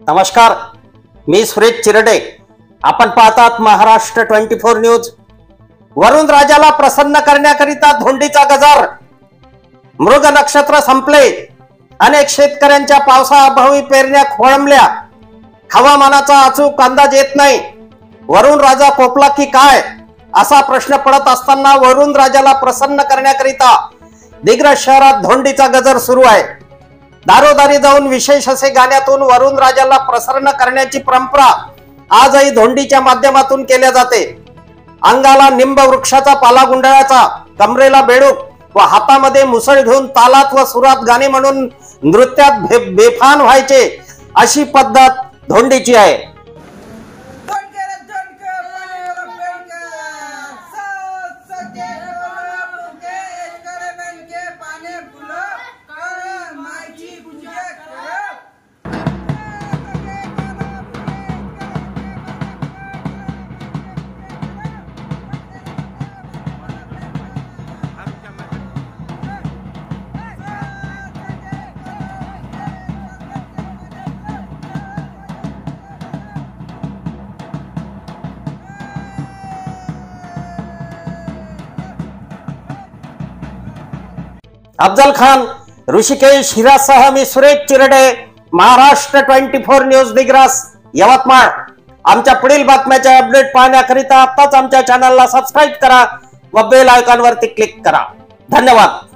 नमस्कार, मी सुरेश चिरडे. आपण पाहतात महाराष्ट्र 24 न्यूज. वरुण राजाला प्रसन्न करण्याकरिता धोंडीचा गजर. मृग नक्षत्र संपले. अनेक शेतकऱ्यांच्या पावसाअभावी पेरण्या खोळंबल्या. हवामानाचा अचूक अंदाज येत नाही. वरुण राजा कोपला की काय असा प्रश्न पडत असताना वरुण राजाला प्रसन्न करण्याकरिता दिग्रस शहरात धोंडीचा गजर सुरू आहे. दारोदारी जाऊन विशेष असे गाण्यातून वरुण राजाला प्रसन्न करण्याची परंपरा आजही धोंडीच्या माध्यमातून केल्या जाते. अंगाला निंब वृक्षाचा पाला गुंडाळाचा, कमरेला बेडूक व हातामध्ये मुसळ घेऊन तालात व सुरात गाणे म्हणून नृत्यात बेफान व्हायचे अशी पद्धत धोंडीची आहे. अफजल खान, ऋषिकेश हिरासह मी सुरेश चिरडे, महाराष्ट्र 24 न्यूज दिग्रस, यवतमाळ. आमच्या पुढील बातम्याचे अपडेट पाहण्याकरिता आताच आमच्या चॅनलला सबस्क्राईब करा व बेल आयकॉनवरती क्लिक करा. धन्यवाद.